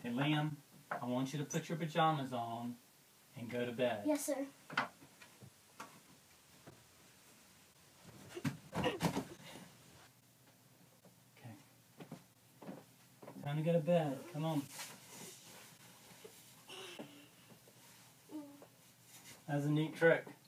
Hey, Liam, I want you to put your pajamas on and go to bed. Yes, sir. Okay. Time to go to bed. Come on. That's a neat trick.